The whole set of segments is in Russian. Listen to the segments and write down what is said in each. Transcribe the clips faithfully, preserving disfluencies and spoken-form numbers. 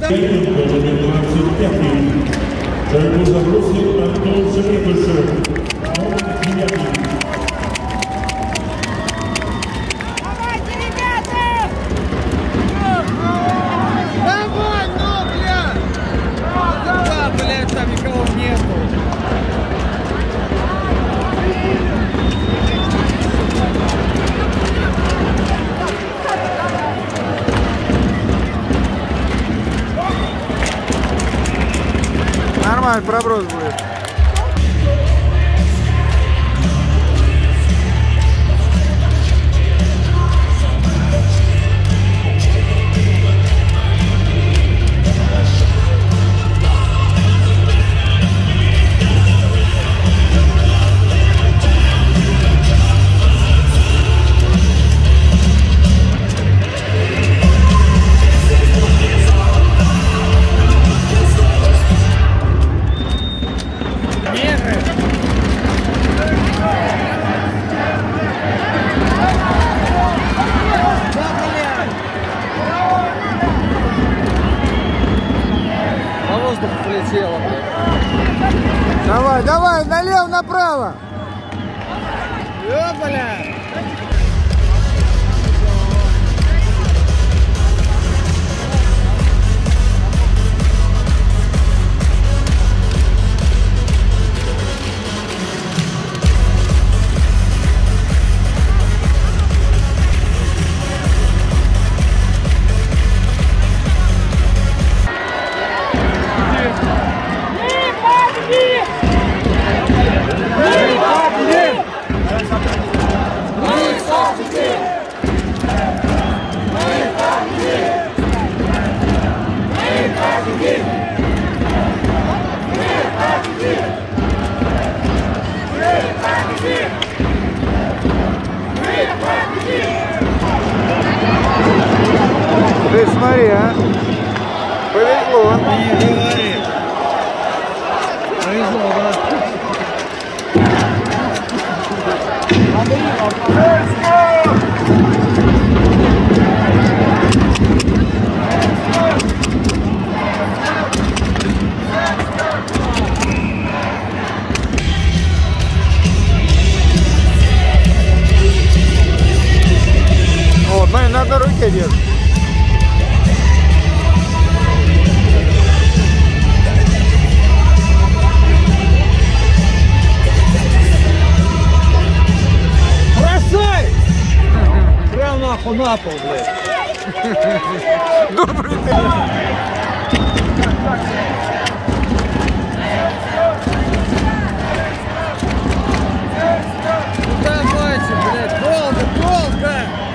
Который был забросан Антон Шерифышев. Давайте, ребята! Давай, ну, бля! Да, блядь, там никого нету. Нормально, проброс будет. Давай, давай, налево, направо. Ёпаля! Ты смотри, а? Повезло. Не говори. Повезло, да? Вот, на, на руке держи. Прям нахуй на пол, блядь. Добрый ты. Давайте, блядь, долго, долго.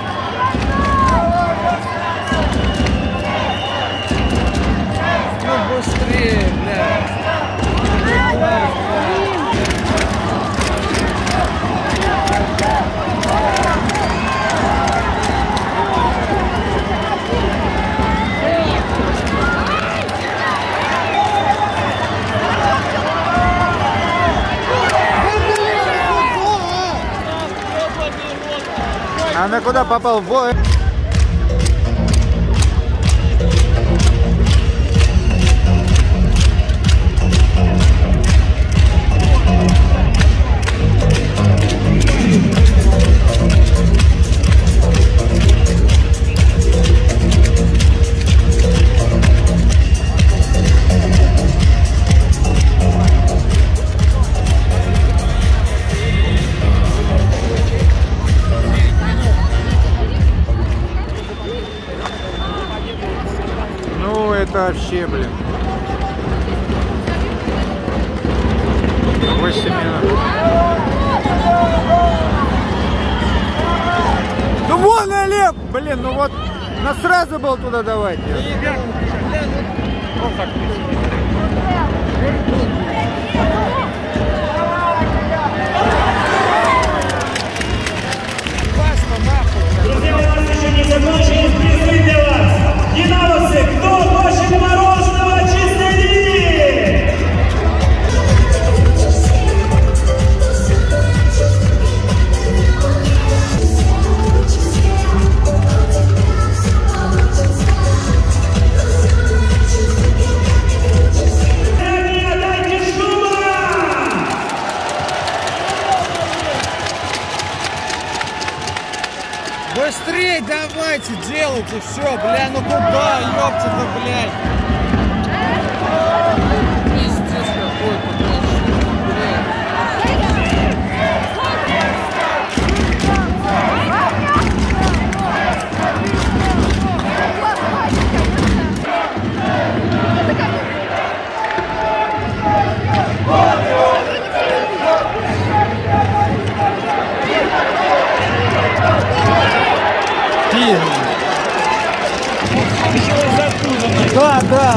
Ну быстрее, блядь. Она куда попал? В бой? Это вообще, блин. восемь минут. Ну вон налево! Блин, ну вот, нас сразу был туда давать. Друзья, у нас еще не закончились призы для вас. Динамосы, кто хочет мороженого чистой линии? давайте делайте, все, бля, ну куда, ёпта-то, блядь. Пиздец какой-то, блядь. Да, да.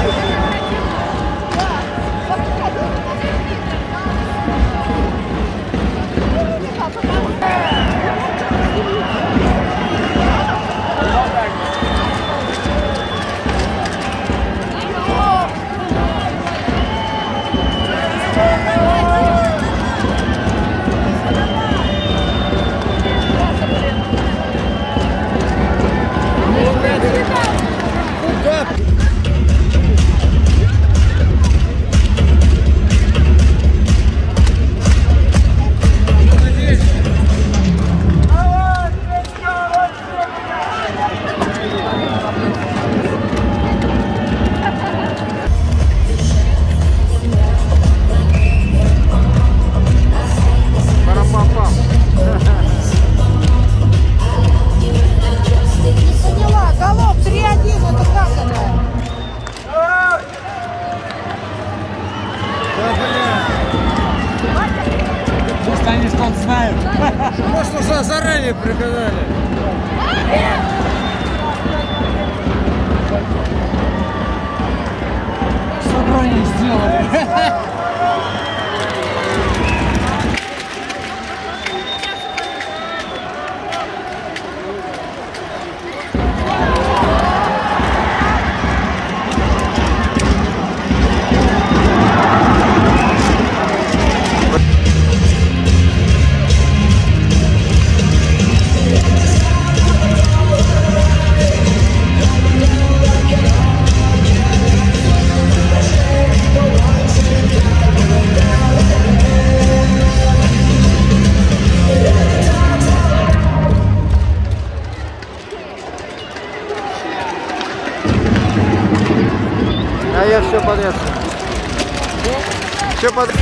Они что он знает. Может, уже заранее пригадали. Собрание сделали. А я все подряд. Все подряд.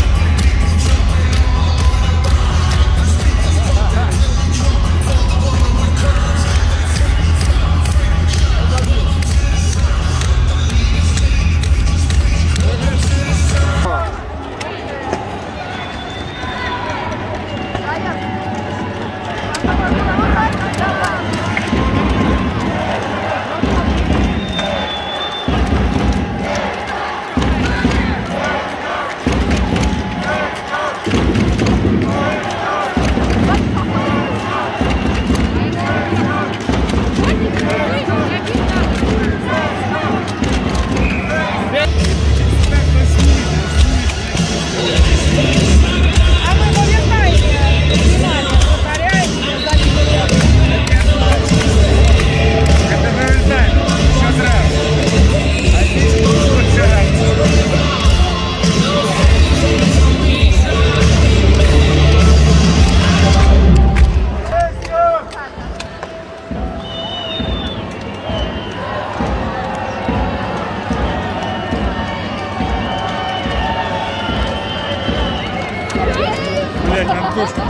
Блядь, Антошка.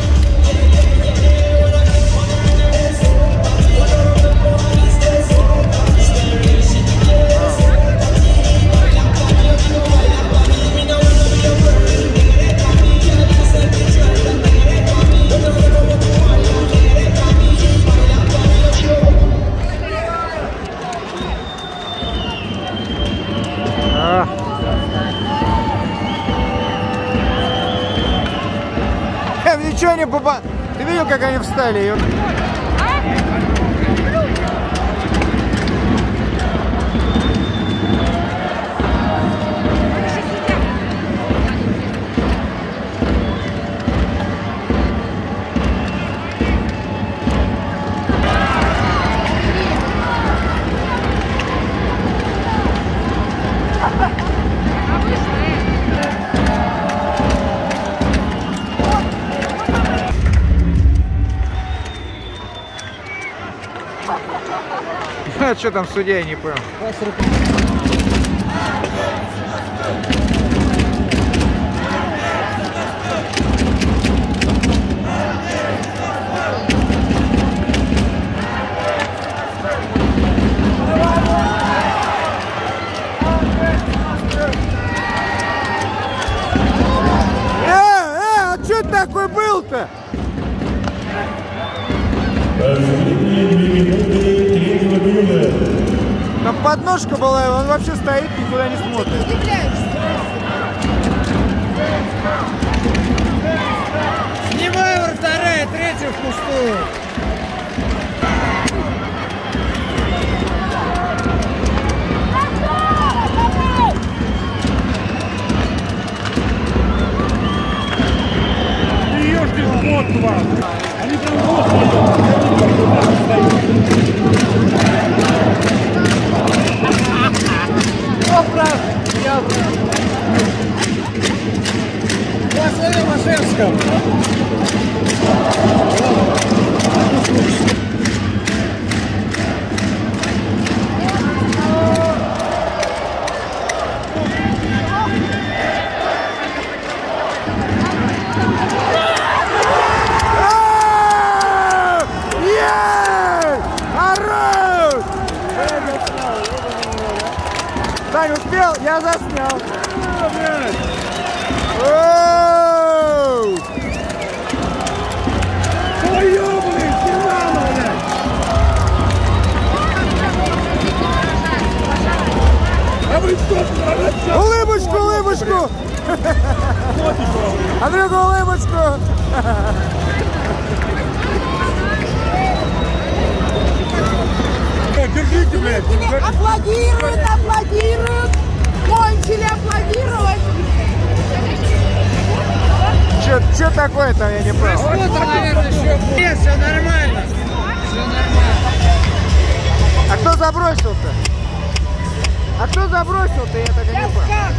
Ничего не попа... Ты видел, как они встали? А что там судья, я не понял. Э, э, а что такой был-то? Там подножка была, и он вообще стоит, никуда не смотрит. Снимай вратаря, третью впустую. Ешки вот вас. Они прям вот. Кто прав? Я прав. Я смотрю Машевского. Сань, успел? Я заснял. Твою, блин, Динамо, блядь! А вы что? Улыбочку, улыбочку! Андрюха, улыбочку! Держите, блядь! Аплодируют, аплодируют. Кончили аплодировать. Что такое-то, я не понял. Что-то, наверное, еще будет. Нет, все нормально. Все нормально. А кто забросил-то? А кто забросил-то, я так и не понял.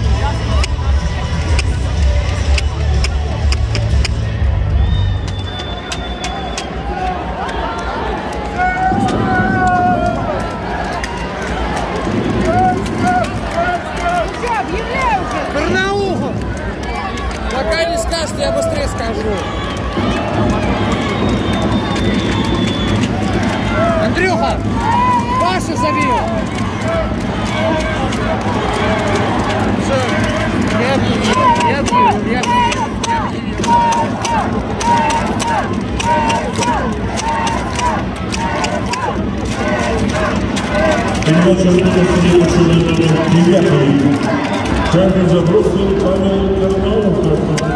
Барнауху. Пока не скажете, я быстрее скажу. Андрюха, Паша забил. Все, я объявил, я объявил, я объявил. Передача будет следующий номер девятый. Шагом забросил Павел Карнаухов.